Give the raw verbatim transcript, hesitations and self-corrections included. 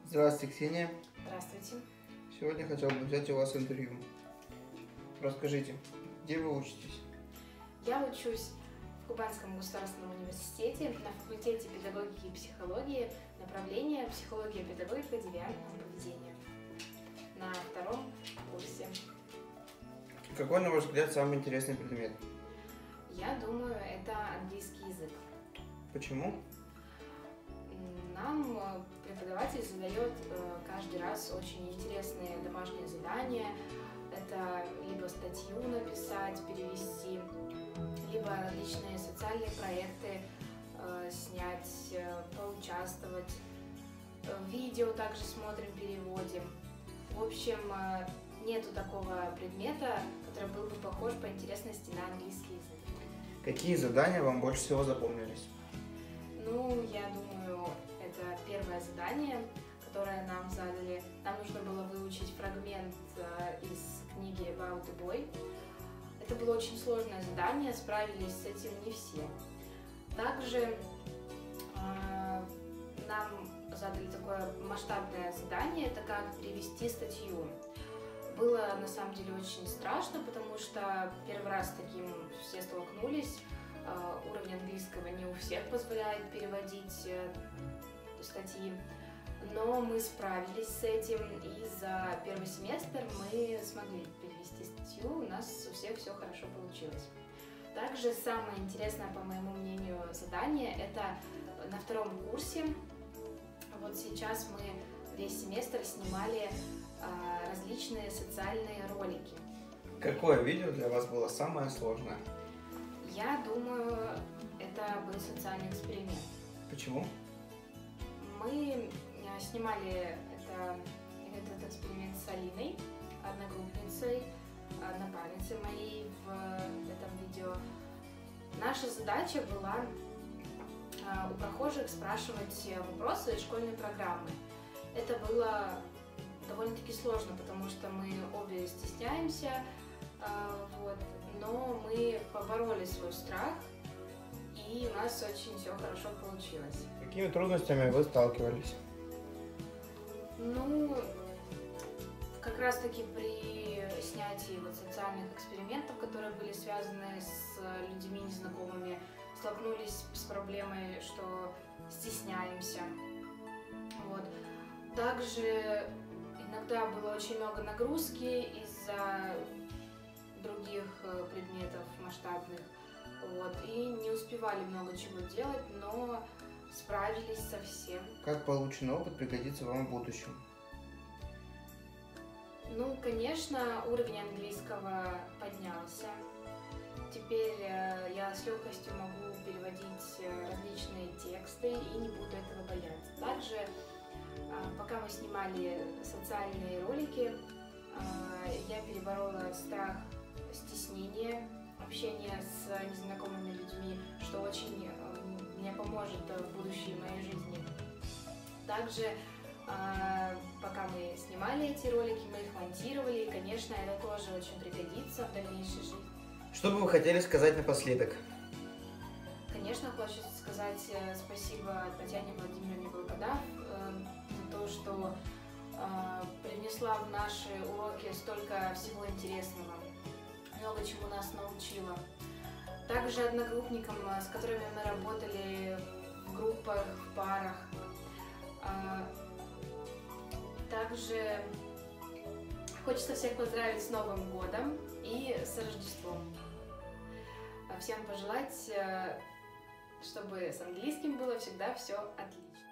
Здравствуйте, Ксения. Здравствуйте. Сегодня хотел бы взять у вас интервью. Расскажите, где вы учитесь? Я учусь в Кубанском государственном университете на факультете педагогики и психологии, направление психология, педагогика, девиантное поведение. На втором курсе. Какой, на ваш взгляд, самый интересный предмет? Я думаю, это английский язык. Почему? Нам преподаватель задает каждый раз очень интересные домашние задания. Это либо статью написать, перевести, либо различные социальные проекты снять, поучаствовать. Видео также смотрим, переводим. В общем, нету такого предмета, который был бы похож по интересности на английский язык. Какие задания вам больше всего запомнились? Ну, я думаю, это первое задание, которое нам задали. Нам нужно было выучить фрагмент из книги About a Boy. Это было очень сложное задание, справились с этим не все. Также э, нам задали такое масштабное задание, это как перевести статью. Было на самом деле очень страшно, потому что первый раз с таким все столкнулись. Э, уровень английского не у всех позволяет переводить э, статьи. Но мы справились с этим, и за первый семестр мы смогли перевести статью, у нас у всех все хорошо получилось. Также самое интересное, по моему мнению, задание – это на втором курсе. Вот сейчас мы весь семестр снимали а, различные социальные ролики. Какое видео для вас было самое сложное? Я думаю, это был социальный эксперимент. Почему? Мы снимали это, этот эксперимент с Алиной, одногруппницей, напарницей моей в этом видео. Наша задача была у прохожих спрашивать вопросы из школьной программы. Это было довольно-таки сложно, потому что мы обе стесняемся, вот, но мы побороли свой страх, и у нас очень все хорошо получилось. С какими трудностями вы сталкивались? Ну, как раз таки при снятии вот социальных экспериментов, которые были связаны с людьми незнакомыми, столкнулись с проблемой, что стесняемся. Вот. Также иногда было очень много нагрузки из-за других предметов масштабных, вот, и не успевали много чего делать, но справились со всем. Как полученный опыт пригодится вам в будущем? Ну, конечно, уровень английского поднялся. Теперь э, я с легкостью могу переводить различные тексты и не буду этого бояться. Также, э, пока мы снимали социальные ролики, э, я переборола страх стеснения, общения с незнакомыми людьми, что очень э, мне поможет в будущей моей жизни. Также, пока мы снимали эти ролики, мы их монтировали, и, конечно, это тоже очень пригодится в дальнейшей жизни. Что бы вы хотели сказать напоследок? Конечно, хочется сказать спасибо Татьяне Владимировне Волкодав за то, что принесла в наши уроки столько всего интересного, много чему нас научила. Также одногруппникам, с которыми мы работали в группах, в парах. Также хочется всех поздравить с Новым годом и с Рождеством. Всем пожелать, чтобы с английским было всегда все отлично.